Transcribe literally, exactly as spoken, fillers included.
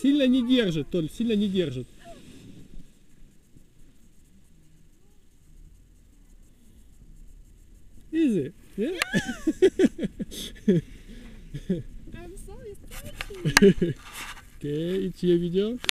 Сильно не держит, Толь, сильно не держит. Easy, yeah? I'm so excited. Okay, и чье видео?